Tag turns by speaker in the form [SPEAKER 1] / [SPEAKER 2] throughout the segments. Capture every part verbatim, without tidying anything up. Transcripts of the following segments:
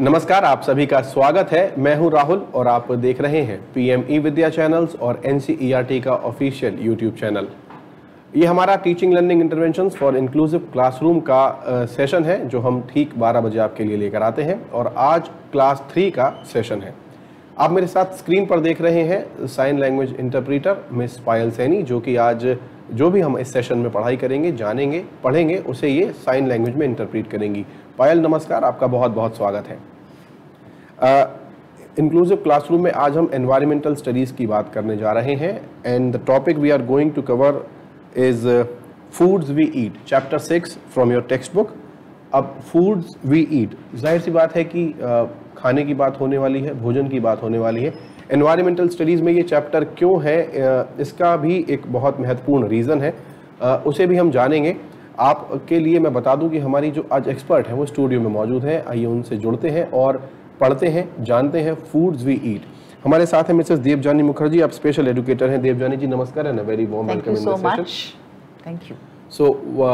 [SPEAKER 1] नमस्कार, आप सभी का स्वागत है। मैं हूं राहुल और आप देख रहे हैं पीएम ई विद्या चैनल्स और एनसीईआरटी का ऑफिशियल यूट्यूब चैनल। ये हमारा teaching learning interventions for inclusive classroom का सेशन है जो हम ठीक बारह बजे आपके लिए लेकर आते हैं और आज क्लास थ्री का सेशन है। आप मेरे साथ स्क्रीन पर देख रहे हैं sign language interpreter miss Payal Saini, जो कि आज जो भी हम इस सेशन में पढ़ाई करेंगे, जानेंगे, पढ़ेंगे, उसे ये साइन लैंग्वेज में इंटरप्रीट करेंगी। पायल नमस्कार, आपका बहुत बहुत स्वागत है। इंक्लूसिव uh, क्लासरूम में आज हम एनवायरमेंटल स्टडीज़ की बात करने जा रहे हैं and the topic we are going to cover is foods we eat, chapter six from your textbook. अब फूड्स वी ईट, जाहिर सी बात है कि uh, खाने की बात होने वाली है, भोजन की बात होने वाली है। एनवायरमेंटल स्टडीज़ में ये चैप्टर क्यों है, uh, इसका भी एक बहुत महत्वपूर्ण रीज़न है, uh, उसे भी हम जानेंगे। आपके लिए मैं बता दूं कि हमारी जो आज एक्सपर्ट हैं वो स्टूडियो में मौजूद हैं। आइए उनसे जुड़ते हैं और पढ़ते हैं, जानते हैं फूड्स वी ईट। हमारे साथ हैं मिसेस देवजानी मुखर्जी, आप स्पेशल एजुकेटर हैं। देवजानी जी नमस्कार and a very warm welcome in this session.
[SPEAKER 2] Thank you.
[SPEAKER 1] So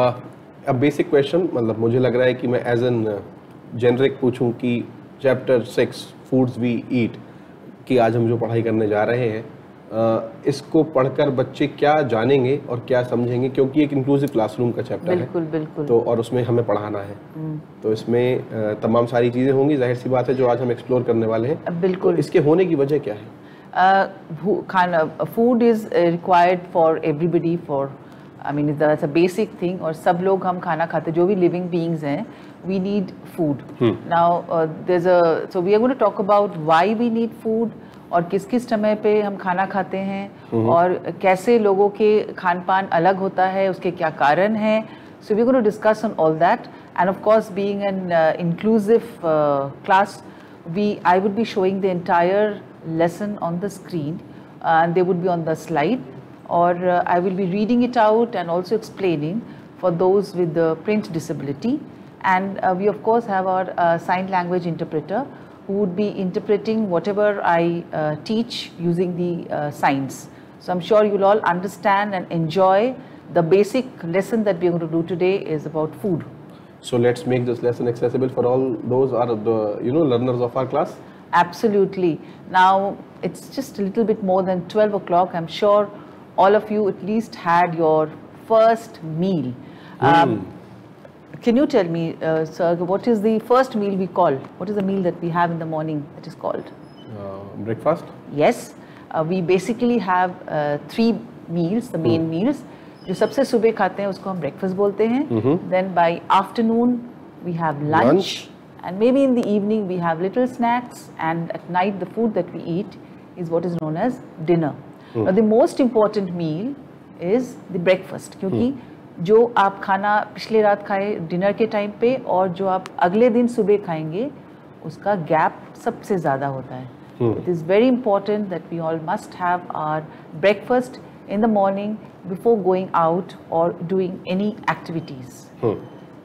[SPEAKER 1] a basic question, मतलब मुझे लग रहा है कि मैं एज एन जेनरिक पूछूं कि chapter six foods we eat की आज हम जो पढ़ाई करने जा रहे हैं, Uh, इसको पढ़कर बच्चे क्या जानेंगे और क्या समझेंगे, क्योंकि एक इंक्लूसिव क्लासरूम का चैप्टर है।
[SPEAKER 2] बिल्कुल बिल्कुल।
[SPEAKER 1] तो और उसमें हमें पढ़ाना है, तो इसमें uh, तमाम सारी चीज़ें होंगी, जाहिर सी बात है, जो आज हम एक्सप्लोर करने वाले हैं।
[SPEAKER 2] बिल्कुल।
[SPEAKER 1] तो इसके होने की वजह क्या है?
[SPEAKER 2] uh, खाना food is required for everybody, for I mean that's a basic thing. और सब लोग हम खाना खाते, जो भी लिविंग बीइंग्स हैं, we need food. Now there is a so we are going to talk about why we need food और किस किस समय पे हम खाना खाते हैं और कैसे लोगों के खान पान अलग होता है, उसके क्या कारण हैं। So we are going to discuss on all that and of course being an inclusive class, we I would be showing the entire lesson on the screen uh, and they would be on the slide, or uh, I will be reading it out and also explaining for those with the print disability. And uh, we of course have our uh, sign language interpreter who would be interpreting whatever I uh, teach using the uh, signs. So I'm sure you'll all understand and enjoy the basic lesson that we're going to do today is about food.
[SPEAKER 1] So let's make this lesson accessible for all those are the you know learners of our class.
[SPEAKER 2] Absolutely. Now it's just a little bit more than twelve o'clock. I'm sure all of you at least had your first meal.
[SPEAKER 1] Mm.
[SPEAKER 2] Um, can you tell me, uh, sir, what is the first meal we call? What is the meal that we have in the morning that is called?
[SPEAKER 1] Uh, breakfast?
[SPEAKER 2] Yes. Uh, we basically have uh, three meals, the main mm. meals. जो सबसे सुबह खाते हैं उसको हम breakfast बोलते हैं. Mm-hmm. Then by afternoon we have lunch. lunch. And maybe in the evening we have little snacks, and at night the food that we eat is what is known as dinner. Mm. Now the most important meal is the breakfast, क्योंकि mm. जो आप खाना पिछले रात खाए dinner के time पे और जो आप अगले दिन सुबह खाएंगे उसका गैप सबसे ज़्यादा होता है. mm. It is very important that we all must have our breakfast in the morning before going out or doing any activities. mm.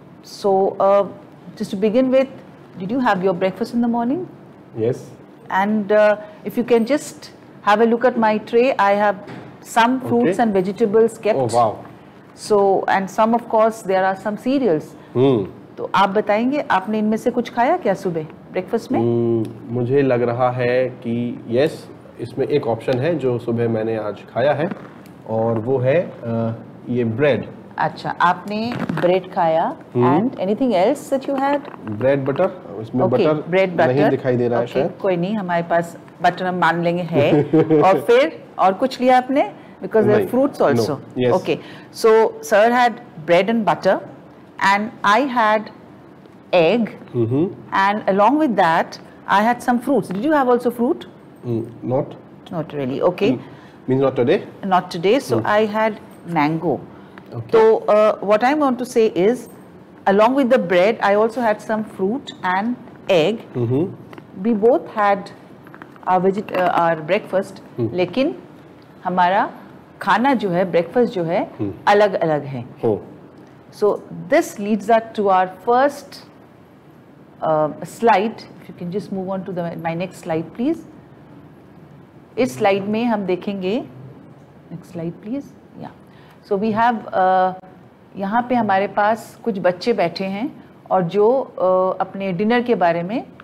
[SPEAKER 2] So uh, just to begin with, did you have your breakfast in the morning?
[SPEAKER 1] Yes.
[SPEAKER 2] And uh, if you can just have a look at my tray, I have some fruits okay. and vegetables kept.
[SPEAKER 1] Oh wow.
[SPEAKER 2] So and some of course there are some cereals.
[SPEAKER 1] Hmm.
[SPEAKER 2] तो आप बताएंगे आपने इनमें से कुछ खाया क्या सुबह ब्रेकफास्ट में?
[SPEAKER 1] hmm, मुझे लग रहा है कि yes, इसमें एक ऑप्शन है जो सुबह मैंने आज खाया है और वो है uh, ये ब्रेड.
[SPEAKER 2] अच्छा, आपने ब्रेड खाया. And anything else that you had?
[SPEAKER 1] Bread butter. इसमें
[SPEAKER 2] okay,
[SPEAKER 1] बटर
[SPEAKER 2] ब्रेड बटर
[SPEAKER 1] नहीं दिखाई दे रहा
[SPEAKER 2] okay,
[SPEAKER 1] है शायद.
[SPEAKER 2] कोई नहीं, हमारे पास बटर हम मान लेंगे है. और फिर और कुछ लिया आपने? Because there fruits also. Okay, so sir had bread and butter and I had egg and along with that I had some fruits. Did you have also fruit?
[SPEAKER 1] mm, not
[SPEAKER 2] not really. Okay.
[SPEAKER 1] mm, means not today.
[SPEAKER 2] Not today. So mm. I had mango.
[SPEAKER 1] Okay.
[SPEAKER 2] So uh, what I want to say is, along with the bread, I also had some fruit and egg.
[SPEAKER 1] Mm-hmm.
[SPEAKER 2] We both had our veget uh, our breakfast. Mm. लेकिन हमारा खाना जो है, breakfast जो है, mm. अलग अलग है.
[SPEAKER 1] Oh.
[SPEAKER 2] So this leads us to our first uh, slide. If you can just move on to the my next slide, please. इस slide में हम देखेंगे. Next slide, please. Yeah. So we have यहाँ पे हमारे पास कुछ बच्चे बैठे हैं और जो uh, अपने डिनर के बारे में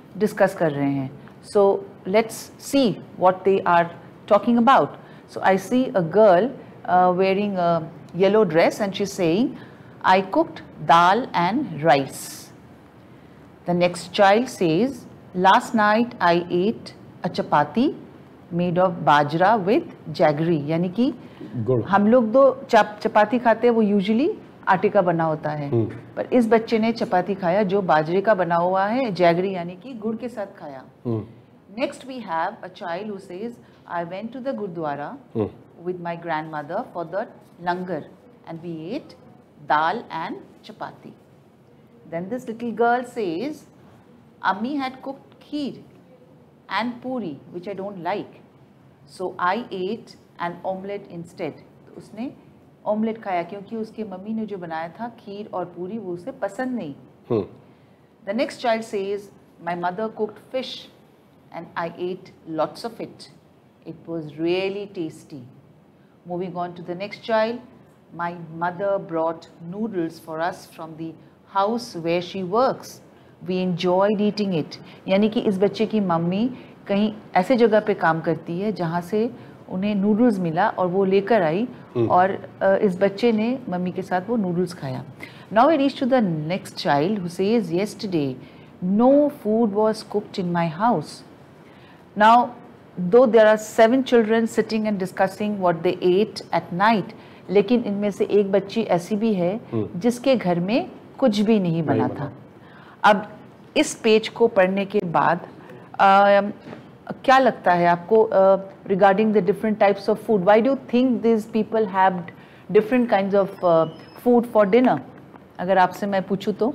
[SPEAKER 2] डिस्कस कर रहे हैं. So let's see what they are talking about. So I see a girl uh, wearing a yellow dress and she's saying, I cooked dal and rice. The next child says, last night I ate a chapati made of bajra with jaggery. यानी कि हम लोग तो चप चपाती खाते हैं, वो usually आटे का बना होता है, hmm. पर इस बच्चे ने चपाती खाया जो बाजरे का बना हुआ है, जैगरी यानी कि गुड़ के साथ खाया. hmm. Next we have a child who says, I went to the Gurdwara hmm. with my grandmother for the langar and we ate dal and chapati. Then this little girl says, Ammi had cooked kheer and puri which I don't like, so I ate an omelette instead. तो उसने omelette खाया क्योंकि उसके mummy ने जो बनाया था खीर और पूरी वो उसे पसंद नहीं. hmm. The next child says, my mother cooked fish and I ate lots of it. It was really tasty. Moving on to the next child, my mother brought noodles for us from the house where she works. We enjoyed eating it. यानी कि इस बच्चे की mummy कहीं ऐसे जगह पे काम करती है जहाँ से उन्हें नूडल्स मिला और वो लेकर आई hmm. और इस बच्चे ने मम्मी के साथ वो नूडल्स खाया. Now we reach to the next child who says, yesterday no food was cooked in my house. Now though there are seven children sitting and discussing what they ate at night, लेकिन इनमें से एक बच्ची ऐसी भी है hmm. जिसके घर में कुछ भी नहीं बना नहीं था. अब इस पेज को पढ़ने के बाद आ, क्या लगता है आपको regarding the different types of food? Why do think this people have different kinds of food for dinner? अगर आपसे मैं पूछूं तो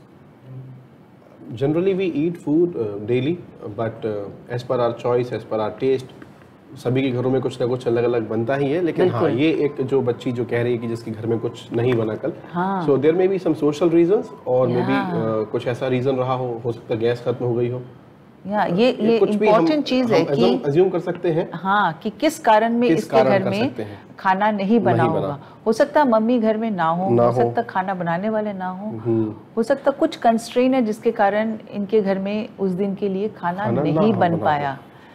[SPEAKER 1] generally we eat food daily but as per our choice, as per our taste, सभी के घरों में कुछ ना कुछ अलग अलग बनता ही है. लेकिन हाँ, ये एक जो बच्ची जो कह रही है कि जिसके घर में कुछ नहीं बना कल, so there may be some social reasons और मे बी कुछ ऐसा रीजन रहा हो हो सकता है गैस खत्म हो गई हो.
[SPEAKER 2] या ये ये इम्पोर्टेंट चीज है कि
[SPEAKER 1] अज्यूम कर सकते हैं
[SPEAKER 2] हाँ कि किस कारण में किस इसके घर में खाना नहीं बना नहीं होगा बना. हो सकता मम्मी घर में ना हो, ना हो सकता खाना बनाने वाले ना हो, हो सकता कुछ कंस्ट्रेन है जिसके कारण इनके घर में उस दिन के लिए खाना, खाना नहीं बन पाया.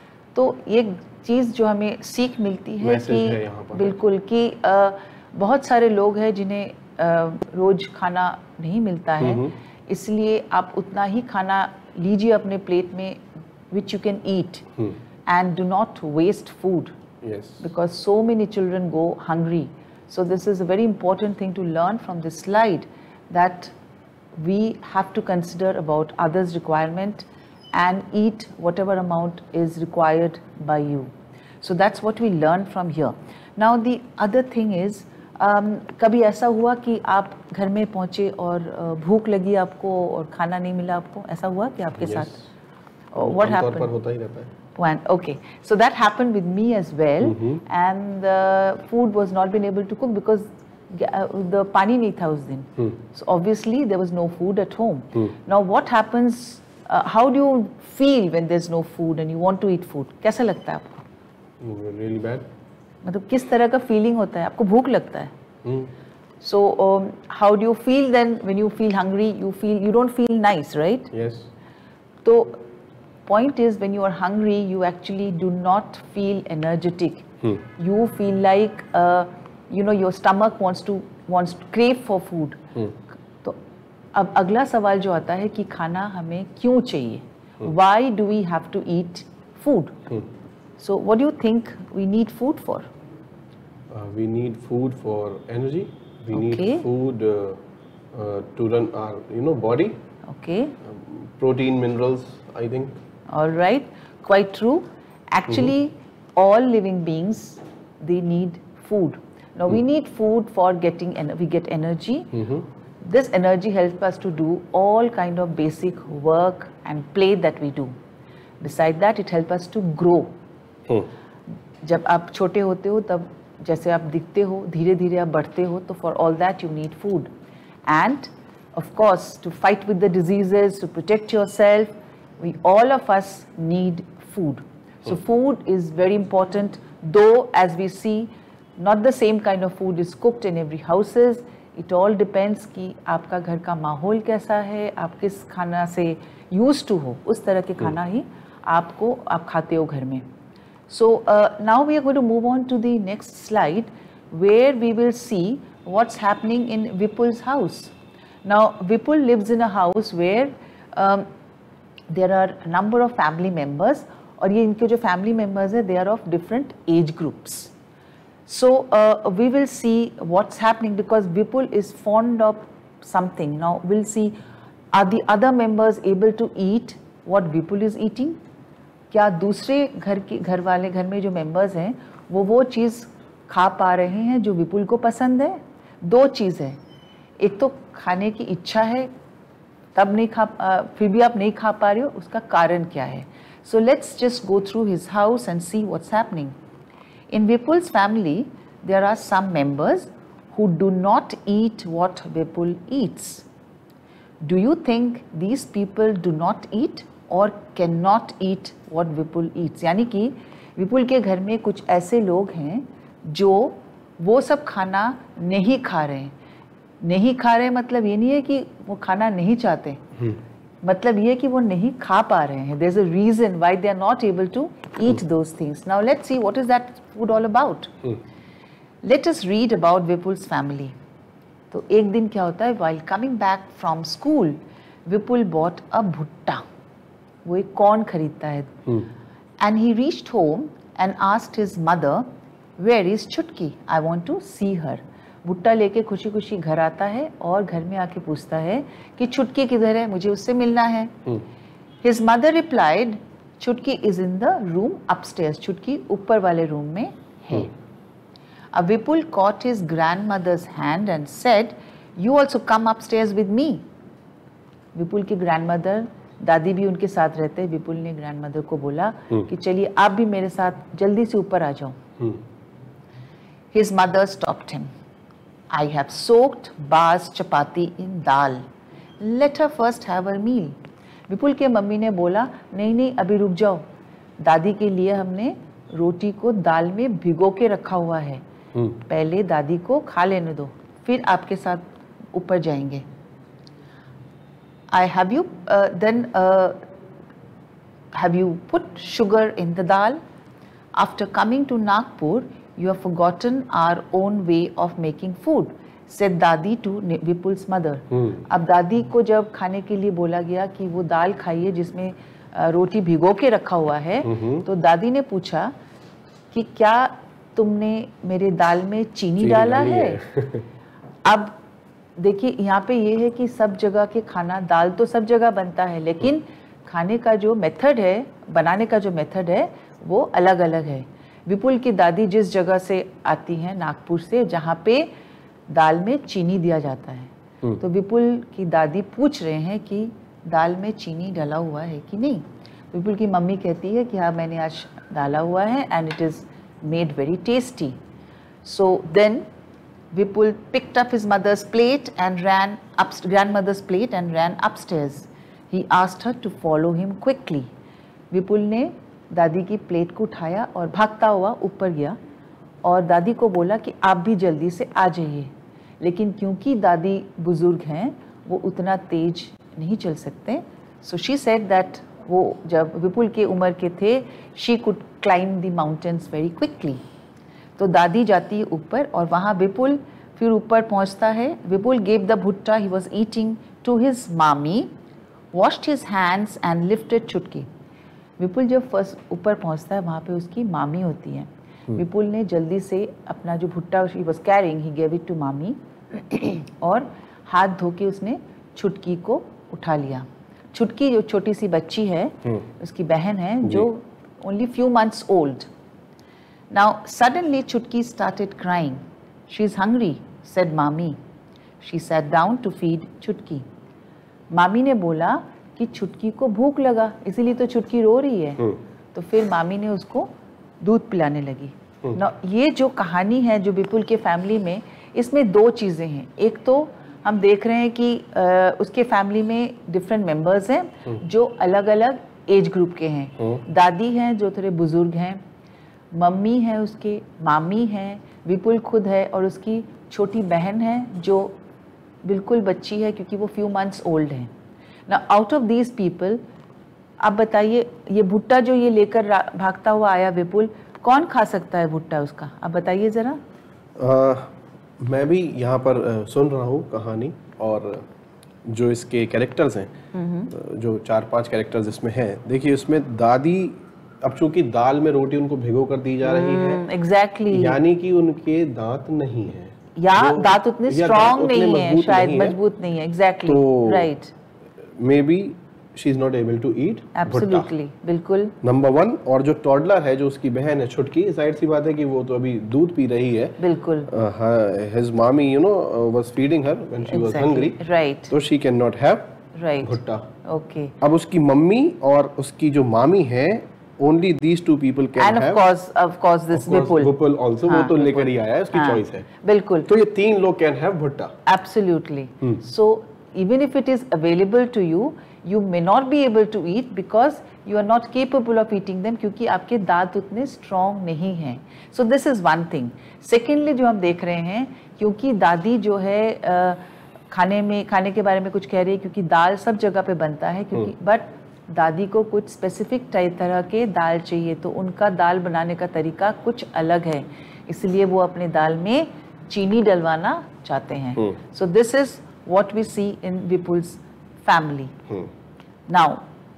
[SPEAKER 2] तो ये चीज़ जो हमें सीख मिलती है कि है बिल्कुल कि आ, बहुत सारे लोग हैं जिन्हें रोज़ खाना नहीं मिलता है, इसलिए आप उतना ही खाना लीजिए अपने प्लेट में which you can eat hmm. and do not waste food.
[SPEAKER 1] Yes.
[SPEAKER 2] Because so many children go hungry. So this is a very important thing to learn from this slide, that we have to consider about others' requirement and eat whatever amount is required by you. So that's what we learn from here. Now the other thing is, um, कभी ऐसा हुआ कि आप घर में पहुँचे और भूख लगी आपको और खाना नहीं मिला आपको? ऐसा हुआ कि आपके yes. साथ? Oh, what happened?
[SPEAKER 1] पर होता ही रहता है.
[SPEAKER 2] One, okay. So that happened with me as well, mm-hmm. and the food was not been able to cook because uh, the pani nahi tha us din. Hmm. So obviously there was no food at home. Hmm. Now what happens? Uh, how do you feel when there's no food and you want to eat food? कैसा लगता है आपको?
[SPEAKER 1] Really bad.
[SPEAKER 2] मतलब किस तरह का feeling होता है? आपको भूख लगता है?
[SPEAKER 1] Hmm.
[SPEAKER 2] So um, how do you feel then when you feel hungry? You feel you don't feel nice, right?
[SPEAKER 1] Yes.
[SPEAKER 2] So point is, when you are hungry, you actually do not feel energetic. Hmm. You feel like uh, you know your stomach wants to wants to crave for food. Hmm. तो अब अगला सवाल जो आता है कि खाना हमें क्यों चाहिए? Hmm. Why do we have to eat food? Hmm. So what do you think we need food for?
[SPEAKER 1] Uh, we need food for energy. We
[SPEAKER 2] okay.
[SPEAKER 1] need food uh, uh, to run our you know body.
[SPEAKER 2] Okay.
[SPEAKER 1] Um, protein, minerals, I think.
[SPEAKER 2] All right, quite true. Actually, mm-hmm. all living beings, they need food. Now mm-hmm. we need food for getting, en- we get energy. Mm-hmm. This energy helps us to do all kind of basic work and play that we do. Besides that, it helps us to grow. Mm. जब आप छोटे होते हो तब जैसे आप दिखते हो, धीरे धीरे आप बढ़ते हो, तो for all that you need food. And of course, to fight with the diseases, to protect yourself, we all of us need food. So food is very important, though as we see, not the same kind of food is cooked in every houses. It all depends कि आपका घर का माहौल कैसा है, आप किस खाना से यूज टू हो, उस तरह के खाना ही आपको आप खाते हो घर में. So uh, now we are going to move on to the next slide where we will see what's happening in Vipul's house. Now Vipul lives in a house where um, there are a number of family members और ये इनके जो family members हैं they are of different age groups. So uh, we will see what's happening because Vipul is fond of something. Now we'll see are the other members able to eat what Vipul is eating? क्या दूसरे घर के घर वाले घर में जो members हैं वो वो चीज़ खा पा रहे हैं जो विपुल को पसंद है? दो चीज़ है, एक तो खाने की इच्छा है तब नहीं खा आ, फिर भी आप नहीं खा पा रहे हो, उसका कारण क्या है? So let's just go through his house and see what's happening. In Vipul's family there are some members who do not eat what Vipul eats. Do you think these people do not eat और can not eat what Vipul eats? यानी कि विपुल के घर में कुछ ऐसे लोग हैं जो वो सब खाना नहीं खा रहे हैं. नहीं खा रहे मतलब ये नहीं है कि वो खाना नहीं चाहते, मतलब ये कि वो नहीं खा पा रहे हैं. There is a reason why they are not able to eat those things. Now let's see what is that food all about. Let us read about Vipul's family. तो एक दिन क्या होता है, while coming back from school Vipul bought a bhutta. वो एक corn खरीदता है. And he reached home and asked his mother where is Chutki, I want to सी हर. भुट्टा लेके खुशी खुशी घर आता है और घर में आके पूछता है कि छुटकी किधर है, मुझे उससे मिलना है. His mother replied Chutki is in the room upstairs. Chutki ऊपर वाले रूम में है. अब विपुल caught his grandmother's hand and said, you also come upstairs with me. विपुल की ग्रैंडमदर, दादी भी उनके साथ रहते हैं. विपुल ने ग्रैंडमदर को बोला कि चलिए आप भी मेरे साथ जल्दी से ऊपर आ जाओ. His mother stopped him. I have soaked Ba's chapati in dal. Let her first have her meal. विपुल के मम्मी ने बोला नहीं नहीं अभी रुक जाओ, दादी के लिए हमने रोटी को दाल में भिगो के रखा हुआ है, पहले दादी को खा लेने दो, फिर आपके साथ ऊपर जाएंगे. I have you uh, then uh, have you put sugar in the dal? After coming to Nagpur, you have forgotten our own way of making food, said Dadi to Vipul's mother. hmm. अब दादी को जब खाने के लिए बोला गया कि वो दाल खाइए जिसमें रोटी भिगो के रखा हुआ है, hmm. तो दादी ने पूछा कि क्या तुमने मेरे दाल में चीनी, चीनी डाला है? अब देखिए यहाँ पे ये है कि सब जगह के खाना, दाल तो सब जगह बनता है, लेकिन खाने का जो मेथड है, बनाने का जो मेथड है वो अलग अलग है. विपुल की दादी जिस जगह से आती हैं, नागपुर से, जहाँ पे दाल में चीनी दिया जाता है, तो विपुल की दादी पूछ रहे हैं कि दाल में चीनी डाला हुआ है कि नहीं. विपुल की मम्मी कहती है कि हाँ मैंने आज डाला हुआ है and it is made very tasty. So then Vipul picked up his mother's plate and ran up, grandmother's plate and ran upstairs. He asked her to follow him quickly. Vipul ने दादी की प्लेट को उठाया और भागता हुआ ऊपर गया और दादी को बोला कि आप भी जल्दी से आ जाइए. लेकिन क्योंकि दादी बुजुर्ग हैं वो उतना तेज नहीं चल सकते. So she said that वो जब विपुल के उम्र के थे, she could climb the mountains very quickly. तो दादी जाती है ऊपर और वहाँ विपुल फिर ऊपर पहुँचता है. विपुल gave the भुट्टा he was eating to his mommy, washed his hands and lifted छुटकी. विपुल जब फर्स्ट ऊपर पहुँचता है वहाँ पे उसकी मामी होती है. hmm. विपुल ने जल्दी से अपना जो भुट्टा he was carrying, he gave it to मामी और हाथ धो के उसने छुटकी को उठा लिया. छुटकी जो छोटी सी बच्ची है, hmm. उसकी बहन है जो only few months old. Now suddenly Chutki started crying. She is hungry, said Mami. She sat down to feed Chutki. मामी ने बोला कि छुटकी को भूख लगा, इसीलिए तो छुटकी रो रही है. hmm. तो फिर मामी ने उसको दूध पिलाने लगी. hmm. Now ये जो कहानी है जो विपुल के फैमिली में, इसमें दो चीज़ें हैं. एक तो हम देख रहे हैं कि आ, उसके फैमिली में डिफरेंट मेंबर्स हैं hmm. जो अलग अलग एज ग्रुप के हैं. hmm. दादी हैं जो थोड़े बुजुर्ग हैं, मम्मी है उसके, मामी है, विपुल खुद है और उसकी छोटी बहन है जो बिल्कुल बच्ची है क्योंकि वो फ्यू मंथ्स ओल्ड है। ना आउट ऑफ दीज पीपल आप बताइए, ये भुट्टा जो ये लेकर भागता हुआ आया विपुल, कौन खा सकता है भुट्टा उसका? आप बताइए ज़रा।
[SPEAKER 1] मैं भी यहाँ पर uh, सुन रहा हूँ कहानी, और जो इसके कैरेक्टर्स हैं, जो चार पांच कैरेक्टर्स इसमें हैं, देखिए उसमें दादी, अब चूंकि दाल में रोटी उनको भिगो कर दी जा रही है,
[SPEAKER 2] एग्जैक्टली exactly.
[SPEAKER 1] यानी कि उनके दांत नहीं है,
[SPEAKER 2] या दांत उतने स्ट्रॉन्ग नहीं है, शायद मजबूत नहीं है। Exactly, right.
[SPEAKER 1] Maybe she is not able to eat.
[SPEAKER 2] Absolutely, बिल्कुल।
[SPEAKER 1] Number one. और जो टॉडलर है, जो उसकी बहन है छुटकी, जाहिर सी बात है कि वो तो अभी दूध पी रही है।
[SPEAKER 2] बिल्कुल।
[SPEAKER 1] हिज मामी you know was feeding her when she was hungry,
[SPEAKER 2] right,
[SPEAKER 1] तो she can not have
[SPEAKER 2] right
[SPEAKER 1] bhutta.
[SPEAKER 2] Okay.
[SPEAKER 1] अब उसकी मम्मी और उसकी जो मामी है, only these two people can
[SPEAKER 2] and
[SPEAKER 1] have,
[SPEAKER 2] of course of course this Vipul
[SPEAKER 1] Vipul also, वो तो लेकर ही आया है, उसकी चॉइस है।
[SPEAKER 2] बिल्कुल।
[SPEAKER 1] तो ये तीन लोग can have भुट्टा।
[SPEAKER 2] Absolutely. So even if it is available to you, you may not be able to eat because you are not capable of eating them, क्योंकि आपके दांत उतने strong नहीं हैं। So this is one thing. Secondly, जो हम देख रहे हैं, क्योंकि दादी जो है uh, खाने में खाने के बारे में कुछ कह रही है, क्योंकि दाल सब जगह पे बनता है, क्योंकि बट दादी को कुछ स्पेसिफिक तरह के दाल चाहिए, तो उनका दाल बनाने का तरीका कुछ अलग है, इसलिए वो अपने दाल में चीनी डलवाना चाहते हैं। So this is what we see in Vipul's family. Now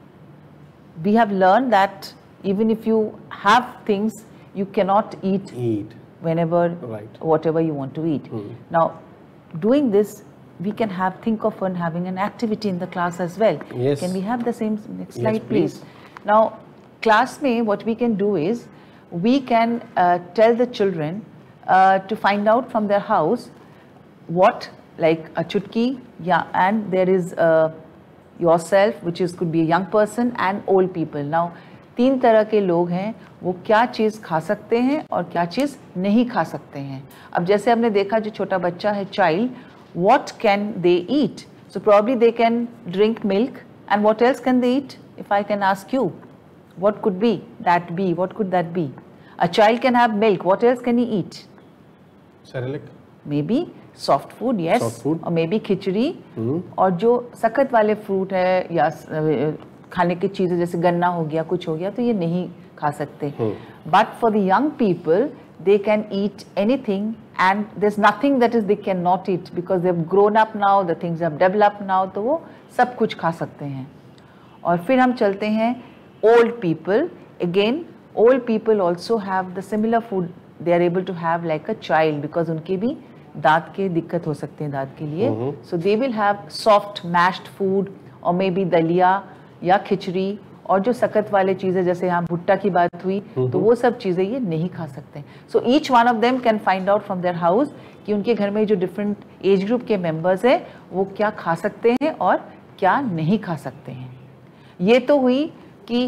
[SPEAKER 2] we have learn that even if you have things you can not eat whenever right. whatever you want to eat. Hmm. Now doing this, we can have think of on having an activity in the class as well.
[SPEAKER 1] Yes.
[SPEAKER 2] Can we have the same next slide,
[SPEAKER 1] yes,
[SPEAKER 2] please? please? Now, class mein what we can do is we can uh, tell the children uh, to find out from their house what, like a chutki, yeah, and there is uh, yourself, which is could be a young person and old people. Now, तीन तरह के लोग हैं, वो क्या चीज़ खा सकते हैं और क्या चीज़ नहीं खा सकते हैं। अब जैसे हमने देखा, जो छोटा बच्चा है, child, what can they eat? So probably they can drink milk, and what else can they eat? If I can ask you, what could be that be? What could that be? A child can have milk. What else can he eat?
[SPEAKER 1] Cerelac.
[SPEAKER 2] Maybe soft food, yes.
[SPEAKER 1] Soft food.
[SPEAKER 2] Or maybe khichdi.
[SPEAKER 1] hmm.
[SPEAKER 2] और जो सख्त वाले fruit है या खाने की चीज़ें जैसे गन्ना हो गया, कुछ हो गया, तो ये नहीं खा सकते। But for the young people, they can eat anything, and there's nothing that is they cannot eat because they've grown up now, the things have developed now, तो वो सब कुछ खा सकते हैं। और फिर हम चलते हैं old people. Again, old people also have the similar food they are able to have like a child, because उनके भी दांत के दिक्कत हो सकते हैं दांत के लिए। So they will have soft mashed food, or maybe दलिया या खिचड़ी, और जो सख्त वाले चीज़ें जैसे यहाँ भुट्टा की बात हुई, तो वो सब चीज़ें ये नहीं खा सकते। So each one of them can find out from their house कि उनके घर में जो डिफरेंट एज ग्रुप के मेंबर्स हैं वो क्या खा सकते हैं और क्या नहीं खा सकते हैं। ये तो हुई कि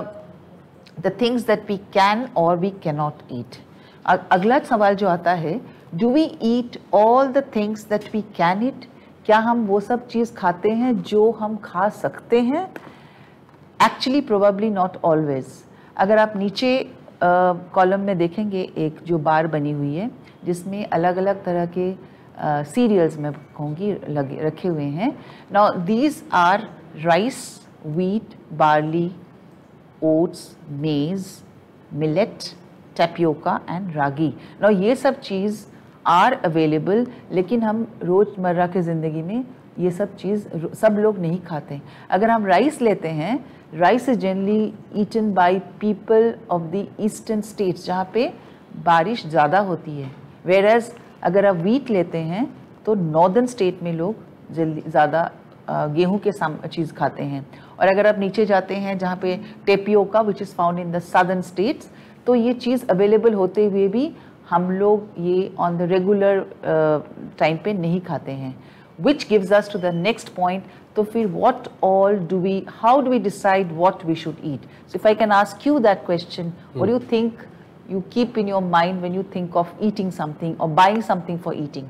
[SPEAKER 2] the things that we can और वी कैन नॉट ईट। अगला सवाल जो आता है, do we eat all the things that we can eat? क्या हम वो सब चीज़ खाते हैं जो हम खा सकते हैं? Actually probably not always. अगर आप नीचे कॉलम uh, में देखेंगे, एक जो बार बनी हुई है जिसमें अलग अलग तरह के सीरियल्स uh, में कहूँगी लगे रखे हुए हैं। Now these are rice, wheat, barley, oats, maize, millet, tapioca and ragi. Now ये सब चीज़ आर अवेलेबल, लेकिन हम रोज़मर्रा की ज़िंदगी में ये सब चीज़ सब लोग नहीं खाते। अगर हम राइस लेते हैं, rice is generally eaten by people of the eastern states जहाँ पे बारिश ज़्यादा होती है। वेयर एज अगर आप व्हीट लेते हैं तो नॉर्दर्न स्टेट में लोग जल्दी ज़्यादा गेहूँ के चीज़ खाते हैं। और अगर आप नीचे जाते हैं जहाँ पे tapioca which is found in the southern states, तो ये चीज़ अवेलेबल होते हुए भी हम लोग ये ऑन द रेगुलर टाइम पे नहीं खाते हैं। Which gives us to the next point. तो फिर what all do we, how do we decide what we should eat? So if I can ask you that question, hmm. what do you think you keep in your mind when you think of eating something or buying something for eating?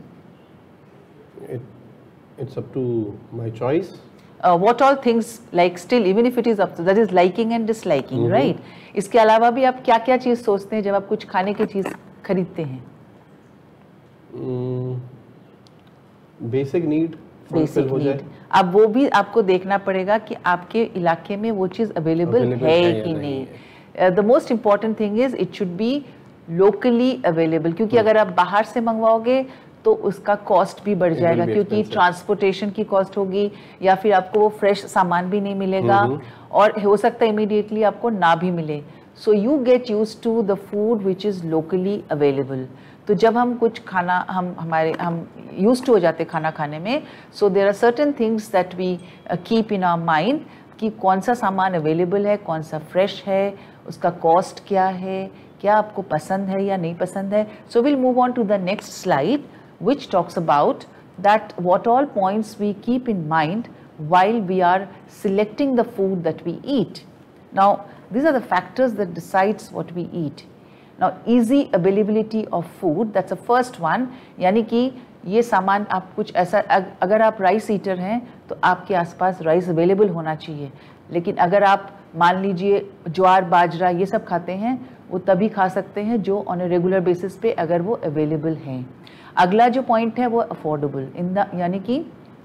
[SPEAKER 1] It, it's up to my choice.
[SPEAKER 2] Uh, what all things, like still even if it is up to, that is liking and disliking, mm-hmm. right? इसके अलावा भी आप क्या क्या चीज़ सोचते हैं जब आप कुछ खाने की चीज़ खरीदते हैं?
[SPEAKER 1] mm. Basic need
[SPEAKER 2] basic need. अब वो भी आपको देखना पड़ेगा कि आपके इलाके में वो चीज़ अवेलेबल है कि नहीं। The most important thing is it should be locally available, क्योंकि अगर आप बाहर से मंगवाओगे तो उसका कॉस्ट भी बढ़ जाएगा, क्योंकि ट्रांसपोर्टेशन की कॉस्ट होगी, या फिर आपको वो फ्रेश सामान भी नहीं मिलेगा, और हो सकता है इमीडिएटली आपको ना भी मिले। So you get use to the food which is locally available. तो जब हम कुछ खाना हम हमारे हम यूज टू हो जाते खाना खाने में, so there are certain things that we keep in our mind कि कौन सा सामान अवेलेबल है, कौन सा फ्रेश है, उसका कॉस्ट क्या है, क्या आपको पसंद है या नहीं पसंद है। So will move on to the next slide which talks about that what all points we keep in mind while we are selecting the food that we eat. Now these are the factors that decides what we eat. Now easy availability of food, that's the first one, यानी कि ये सामान आप कुछ ऐसा, अगर आप rice eater हैं तो आपके आसपास राइस अवेलेबल होना चाहिए, लेकिन अगर आप मान लीजिए ज्वार बाजरा ये सब खाते हैं, वो तभी खा सकते हैं जो ऑन ए रेगुलर बेसिस पे अगर वो अवेलेबल हैं। अगला जो पॉइंट है वो अफोर्डेबल इन द, यानी कि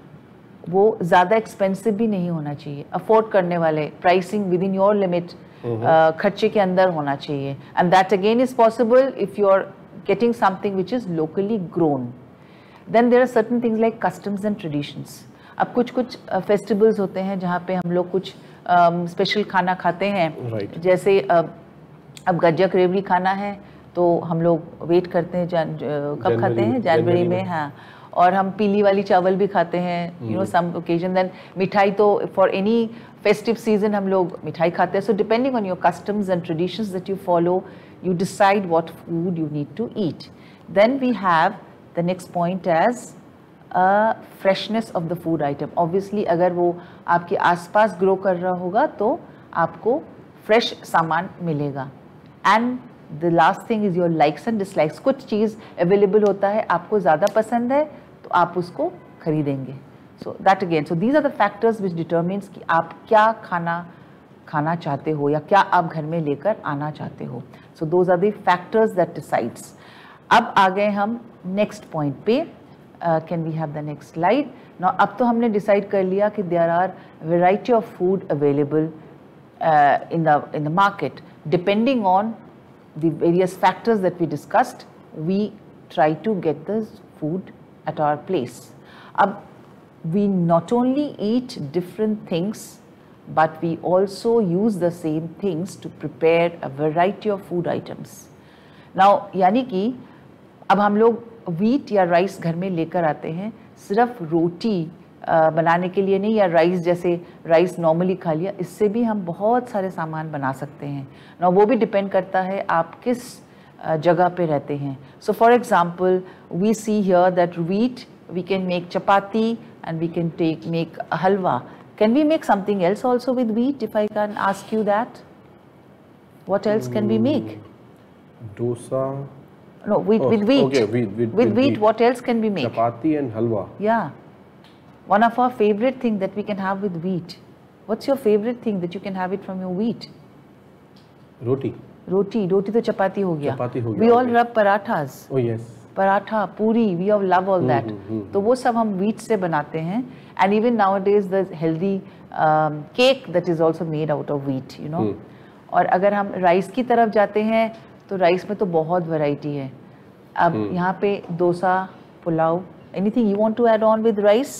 [SPEAKER 2] वो ज़्यादा एक्सपेंसिव भी नहीं होना चाहिए, अफोर्ड करने वाले, pricing within your limit, खर्चे के अंदर होना चाहिए। And that again is possible if you are getting something which is locally grown. Then there are certain things like customs and traditions. अब कुछ कुछ फेस्टिवल्स uh, होते हैं जहाँ पे हम लोग कुछ स्पेशल um, खाना खाते हैं, right. जैसे uh, अब गज्जक रेवड़ी खाना है तो हम लोग वेट करते हैं जान, कब खाते हैं, जनवरी में, हाँ, और हम पीली वाली चावल भी खाते हैं, you know some occasion. Then मिठाई तो फॉर एनी फेस्टिव सीजन हम लोग मिठाई खाते हैं। So depending on your customs and traditions that you follow, you decide what food you need to eat. Then we have the next point as freshness of the food item. Obviously अगर वो आपके आसपास grow कर रहा होगा तो आपको fresh सामान मिलेगा। And the last thing is your likes and dislikes. कुछ चीज़ अवेलेबल होता है, आपको ज़्यादा पसंद है तो आप उसको खरीदेंगे। So that again, so these are the factors which determines कि आप क्या खाना खाना चाहते हो या क्या आप घर में लेकर आना चाहते हो। So those are the factors that decides. अब आ गए हम नेक्स्ट पॉइंट पे। Can we have the next slide now. अब तो हमने डिसाइड कर लिया कि there are variety of food available in the in the market. Depending on the various factors that we discussed, we try to get the food at our place. Ab, we not only eat different things, but we also use the same things to prepare a variety of food items. Now, यानी कि अब हम लोग wheat या rice घर में लेकर आते हैं सिर्फ रोटी बनाने के लिए नहीं, या राइस जैसे राइस नॉर्मली खा लिया, इससे भी हम बहुत सारे सामान बना सकते हैं ना। वो भी डिपेंड करता है आप किस जगह पे रहते हैं। So for example we see here that wheat we can make chapati and we can take make halwa. Can we make something else also with wheat? If I can ask you that, what else can we make?
[SPEAKER 1] Dosa?
[SPEAKER 2] No, with with wheat.
[SPEAKER 1] Okay, wheat, wheat,
[SPEAKER 2] with wheat, what else can we make?
[SPEAKER 1] Chapati and halwa.
[SPEAKER 2] Yeah. One of our favorite thing that we can have with wheat. What's your favorite thing that you can have it from your wheat?
[SPEAKER 1] Roti.
[SPEAKER 2] Roti. Roti to chapati ho gaya.
[SPEAKER 1] Chapati ho gaya.
[SPEAKER 2] We all rub parathas.
[SPEAKER 1] Oh yes.
[SPEAKER 2] Paratha, puri, we all love all that. तो वो सब हम wheat से बनाते हैं. And even nowadays the healthy um, cake that is also made out of wheat, you know. और अगर हम राइस की तरफ जाते हैं तो राइस में तो बहुत वैरायटी है। अब यहाँ पे dosa, pulao, anything you want to add on with rice?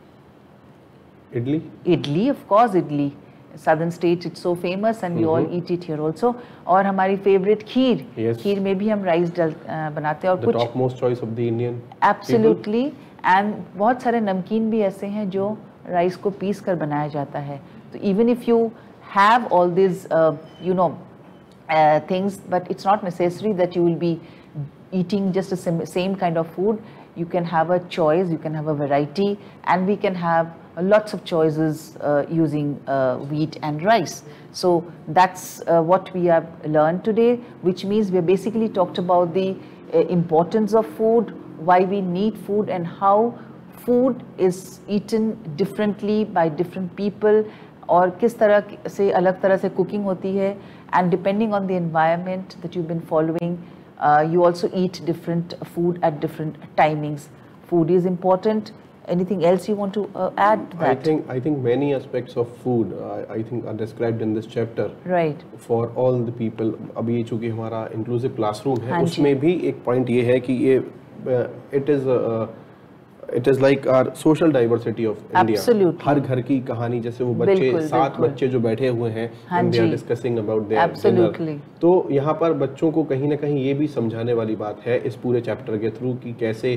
[SPEAKER 1] Idli?
[SPEAKER 2] Idli, of course, idli. Southern states it's so famous and we all eat it here also. और हमारी favorite खीर,
[SPEAKER 1] yes.
[SPEAKER 2] खीर में भी हम राइस डल बनाते हैं और
[SPEAKER 1] the
[SPEAKER 2] कुछ
[SPEAKER 1] top most choice of the Indian
[SPEAKER 2] absolutely people. And बहुत सारे नमकीन भी ऐसे हैं जो राइस को पीस कर बनाया जाता है। तो even if you have all these uh, you know uh, things, but it's not necessary that you will be eating just the same, same kind of food. You can have a choice, you can have a variety, and we can have uh, lots of choices uh, using uh, wheat and rice. So that's uh, what we have learned today, which means we have basically talked about the uh, importance of food, why we need food, and how food is eaten differently by different people, और किस तरह से अलग तरह से cooking होती है, and depending on the environment that you've been following, uh, you also eat different food at different timings. Food is important Anything else you want to uh, add to that?
[SPEAKER 1] I think I think many aspects of food uh, I think are described in this chapter.
[SPEAKER 2] Right.
[SPEAKER 1] For all the people. अभी ये चूँकि हमारा inclusive classroom है,
[SPEAKER 2] हाँ
[SPEAKER 1] उसमें भी एक point ये है कि ये it is uh, it is like our social diversity of India.
[SPEAKER 2] Absolutely.
[SPEAKER 1] हर घर की कहानी, जैसे वो बच्चे सात बच्चे जो बैठे हुए हैं, they are discussing about their
[SPEAKER 2] Absolutely.
[SPEAKER 1] dinner. तो यहाँ पर बच्चों को कहीं ना कहीं ये भी समझाने वाली बात है इस पूरे चैप्टर के थ्रू कि कैसे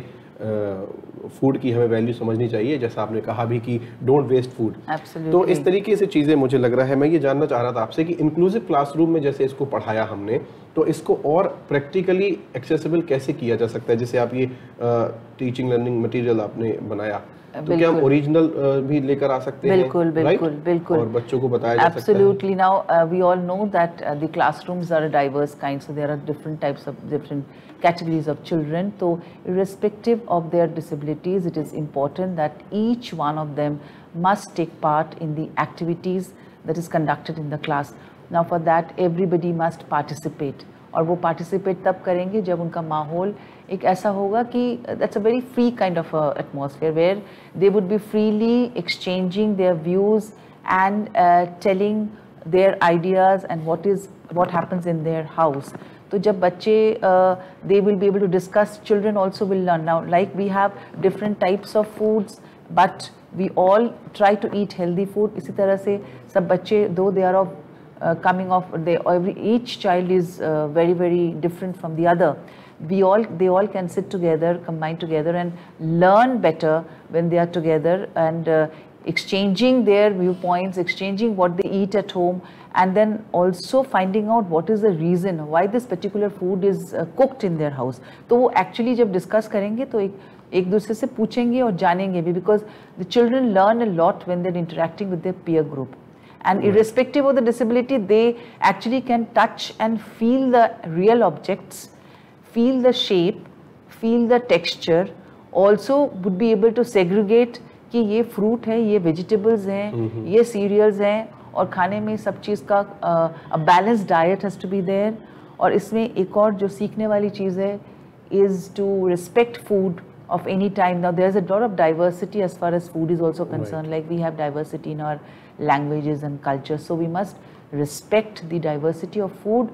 [SPEAKER 1] फूड की हमें वैल्यू समझनी चाहिए, जैसा आपने कहा भी कि डोंट वेस्ट फूड। तो इस तरीके से चीज़ें मुझे लग रहा है, मैं ये जानना चाह रहा था आपसे कि इंक्लूसिव क्लासरूम में जैसे इसको पढ़ाया हमने, तो इसको और प्रैक्टिकली एक्सेसिबल कैसे किया जा सकता है? जैसे आप ये टीचिंग लर्निंग मटेरियल आपने बनाया, तो क्या हम ओरिजिनल भी लेकर आ सकते हैं?
[SPEAKER 2] बिल्कुल बिल्कुल बिल्कुल,
[SPEAKER 1] और बच्चों को बताया जा सकता है।
[SPEAKER 2] Absolutely. Now uh, we all know that uh, the classrooms are a diverse kind, so there are different types of different categories of children. So irrespective of their disabilities, it is important that each one of them must take part in the activities that is conducted in the class. Now for that everybody must participate, और वो participate तब करेंगे जब उनका माहौल एक ऐसा होगा कि that's a very free kind of a atmosphere where they would be freely exchanging their views and uh, telling their ideas and what is what happens in their house. तो जब बच्चे uh, they will be able to discuss, children also will learn. Now like we have different types of foods, but we all try to eat healthy food. इसी तरह से सब बच्चे, though they are of uh, coming off, they every each child is uh, very very different from the other. We all they all can sit together, combine together and learn better when they are together and uh, exchanging their viewpoints, exchanging what they eat at home, and then also finding out what is the reason why this particular food is uh, cooked in their house. तो वो actually जब discuss करेंगे तो एक एक दूसरे से पूछेंगे और जानेंगे भी, because the children learn a lot when they're interacting with their peer group. And right. Irrespective of the disability, they actually can touch and feel the real objects, feel the shape, feel the texture, also would be able to segregate कि ये fruit है, ये vegetables हैं, mm-hmm. ये cereals हैं, और खाने में सब चीज़ का uh, a balanced diet has to be there. और इसमें एक और जो सीखने वाली चीज़ है is to respect food of any time. Now there's a lot of diversity as far as food is also concerned, right. Like we have diversity in our languages and culture, so we must respect the diversity of food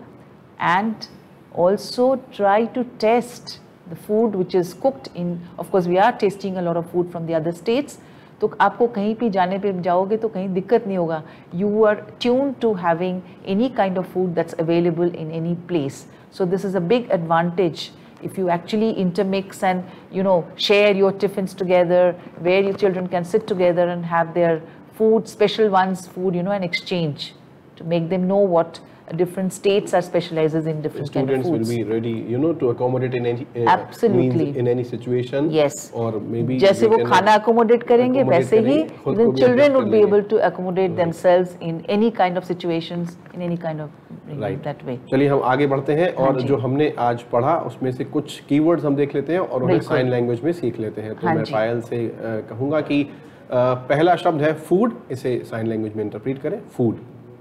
[SPEAKER 2] and also try to test the food which is cooked in, of course we are tasting a lot of food from the other states, तो आपको कहीं भी जाने पे जाओगे तो कहीं दिक्कत नहीं होगा. You are tuned to having any kind of food that's available in any place. So this is a big advantage if you actually intermix and you know share your tiffins together, where your children can sit together and have their food, special ones food, you know, and exchange to make them know what different states are specializes in different kind of foods.
[SPEAKER 1] Students will be ready, you know, to accommodate in any uh,
[SPEAKER 2] absolutely
[SPEAKER 1] means in any situation.
[SPEAKER 2] Yes.
[SPEAKER 1] Or maybe
[SPEAKER 2] जैसे वो खाना accommodate करेंगे वैसे ही then children would be able to accommodate right. themselves in any kind of situations, in any kind of right. that way.
[SPEAKER 1] चलिए हम आगे बढ़ते हैं और जो हमने आज पढ़ा उसमें से कुछ कीवर्ड्स हम देख लेते हैं और उन्हें साइन लैंग्वेज में सीख लेते हैं. तो मैं पायल से कहूँगा कि पहला शब्द है फूड, इसे साइन लैंग्वेज में इंटरप्रेट करें. फूड.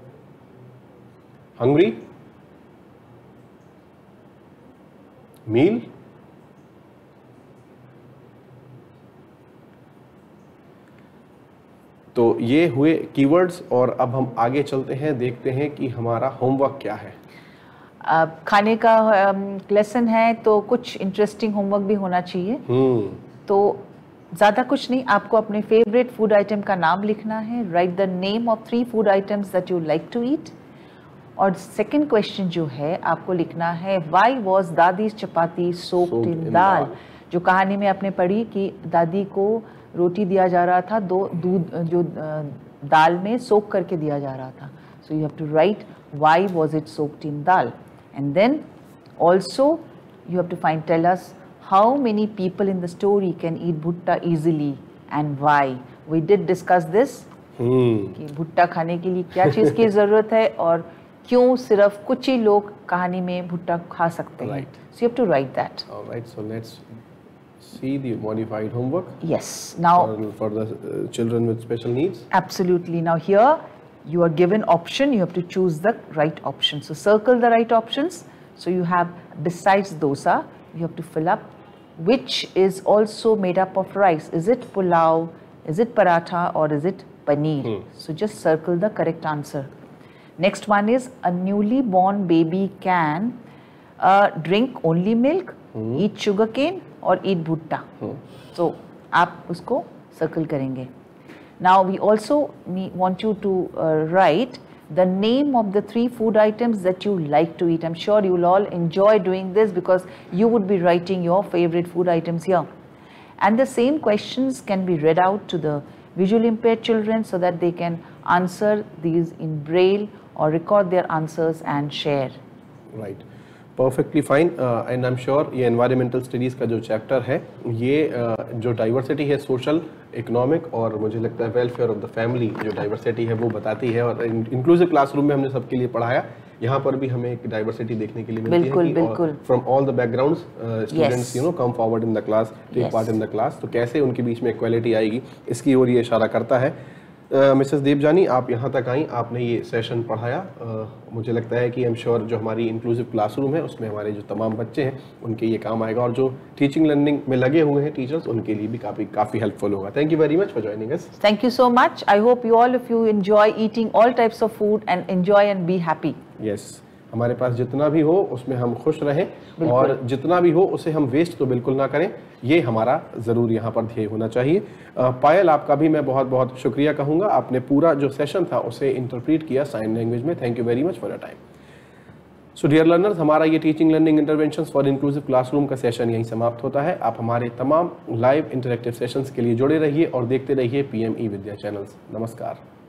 [SPEAKER 1] Hungry, meal, तो ये हुए कीवर्ड्स और अब हम आगे चलते हैं, देखते हैं कि हमारा होमवर्क क्या है.
[SPEAKER 2] अब खाने का लेसन है तो कुछ इंटरेस्टिंग होमवर्क भी होना चाहिए. hmm. तो ज़्यादा कुछ नहीं, आपको अपने फेवरेट फूड आइटम का नाम लिखना है. Write the name of three food items that you like to eat. और सेकंड क्वेश्चन जो है आपको लिखना है why was Dadi's chapati soaked in dal. जो कहानी में आपने पढ़ी कि दादी को रोटी दिया जा रहा था, दो दूध जो दाल में सोक करके दिया जा रहा था. So you have to write why was it soaked in dal. And then also you have to find tell us how many people in the story can eat bhutta easily and why. We did discuss this कि भुट्टा खाने के लिए क्या चीज़ की ज़रूरत है और क्यों सिर्फ कुछ ही लोग कहानी में भुट्टा खा सकते हैं. So you have to write that.
[SPEAKER 1] All right, so let's see the modified homework.
[SPEAKER 2] Yes. Now
[SPEAKER 1] for, for the uh, children with special needs.
[SPEAKER 2] Absolutely. Now here you are given option. You have to choose the right option. So circle the right options. So you have besides dosa, you have to fill up which is also made up of rice? Is it pulao, is it paratha, or is it paneer? Hmm. So just circle the correct answer. Next one is, a newly born baby can uh, drink only milk, hmm. eat sugarcane or eat bhutta. Hmm. So आप उसको circle करेंगे. Now we also need, want you to uh, write the name of the three food items that you like to eat. I'm sure you'll all enjoy doing this because you would be writing your favorite food items here. And the same questions can be read out to the visually impaired children so that they can answer these in braille or record their answers and share.
[SPEAKER 1] Right. Perfectly fine. uh, and I'm sure ये environmental studies का जो chapter है ये uh, जो diversity है social, economic और मुझे लगता है welfare of the family जो diversity है वो बताती है, और inclusive classroom में हमने सबके लिए पढ़ाया, यहाँ पर भी हमें एक diversity देखने के लिए मिलती
[SPEAKER 2] बिल्कुल,
[SPEAKER 1] है कि
[SPEAKER 2] बिल्कुल.
[SPEAKER 1] from all the backgrounds uh, students yes. you know come forward in the class, take yes. part in the class, तो कैसे उनके बीच में equality आएगी इसकी ओर ये इशारा करता है. मिसेस uh, देवजानी, आप यहाँ तक आई, आपने ये सेशन पढ़ाया. uh, मुझे लगता है कि आई एम श्योर जो हमारी इंक्लूसिव क्लासरूम है उसमें हमारे जो तमाम बच्चे हैं उनके ये काम आएगा, और जो टीचिंग लर्निंग में लगे हुए हैं टीचर्स उनके लिए भी काफ़ी काफ़ी हेल्पफुल होगा. Thank you very much for joining us.
[SPEAKER 2] Thank you so much. I hope you all of you enjoy eating all types of food and enjoy and be happy.
[SPEAKER 1] Yes, हमारे पास जितना भी हो उसमें हम खुश रहें और जितना भी हो उसे हम वेस्ट तो बिल्कुल ना करें, ये हमारा ज़रूर यहाँ पर ध्येय होना चाहिए. पायल, आपका भी मैं बहुत बहुत शुक्रिया कहूँगा. आपने पूरा जो सेशन था उसे इंटरप्रेट किया साइन लैंग्वेज में. Thank you very much for your time. So dear learners, हमारा ये teaching learning interventions for inclusive classroom का सेशन यहीं समाप्त होता है. आप हमारे तमाम लाइव इंटरेक्टिव सेशंस के लिए जुड़े रहिए और देखते रहिए पीएमई विद्या चैनल्स. नमस्कार.